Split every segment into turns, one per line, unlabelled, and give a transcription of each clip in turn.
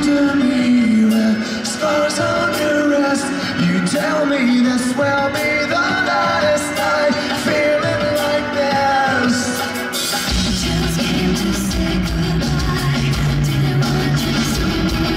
to me with scars on your wrist. You tell me this will be the last night feeling like this. Just came to say goodbye. Didn't want you to see me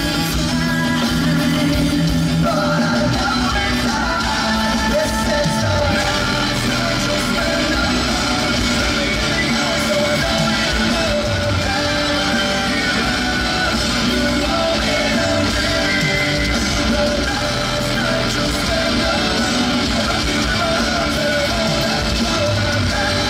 cry. But I know it's not. This is the last night you'll spend alone. Leaving us so I know you love that. You owe it to me. The last night you'll spend alone. You love it all that love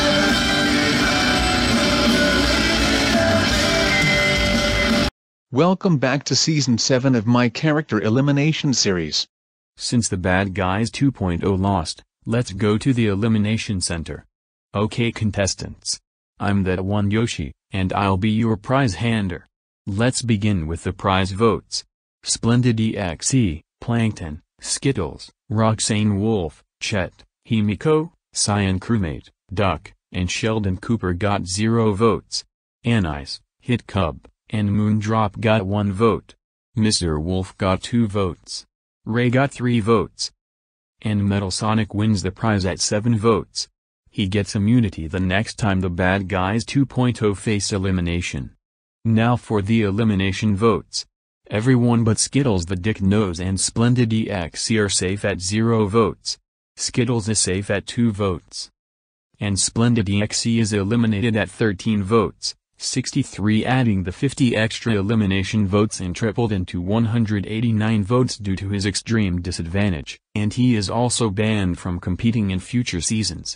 that.
Welcome back to Season 7 of my character elimination series.
Since the bad guys 2.0 lost, let's go to the elimination center. Okay contestants. I'm that one Yoshi, and I'll be your prize hander. Let's begin with the prize votes. Splendid EXE, Plankton, Skittles, Roxane Wolf, Chet, Himiko, Cyan Crewmate, Duck, and Sheldon Cooper got 0 votes. Anise, Hit Cub, and Moondrop got 1 vote. Mr. Wolf got 2 votes. Ray got 3 votes. And Metal Sonic wins the prize at 7 votes. He gets immunity the next time the bad guys 2.0 face elimination. Now for the elimination votes. Everyone but Skittles the Dick Nose and Splendid EXE are safe at 0 votes. Skittles is safe at 2 votes. And Splendid EXE is eliminated at 13 votes. 63 adding the 50 extra elimination votes and tripled into 189 votes due to his extreme disadvantage, and he is also banned from competing in future seasons.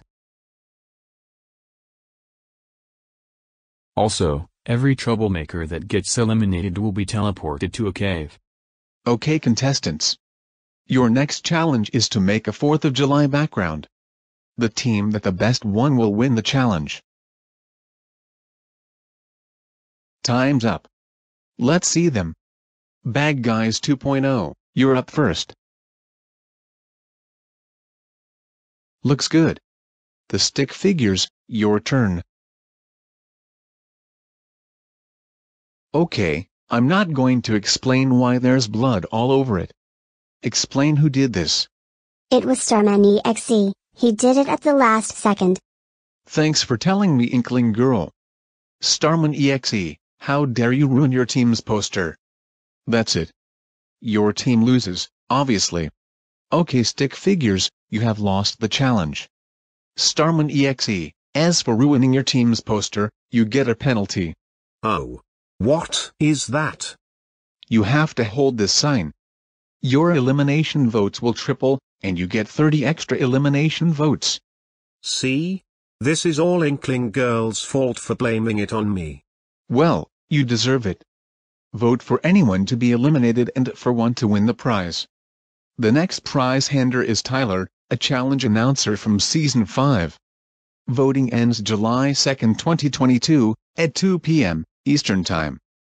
Also, every troublemaker that gets eliminated will be teleported to a cave.
Okay contestants. Your next challenge is to make a 4th of July background. The team that the best one will win the challenge. Time's up. Let's see them. Bad Guys 2.0, you're up first. Looks good. The stick figures, your turn. Okay, I'm not going to explain why there's blood all over it. Explain who did this.
It was Starman EXE, he did it at the last second.
Thanks for telling me, Inkling Girl. Starman EXE, how dare you ruin your team's poster? That's it. Your team loses, obviously. Okay stick figures, you have lost the challenge. Starman EXE, as for ruining your team's poster, you get a penalty.
Oh. What is that?
You have to hold this sign. Your elimination votes will triple, and you get 30 extra elimination votes.
See? This is all Inkling Girl's fault for blaming it on me.
Well, you deserve it. Vote for anyone to be eliminated and for one to win the prize. The next prize hander is Tyler, a challenge announcer from Season 5. Voting ends July 2, 2022, at 2 p.m. Eastern Time.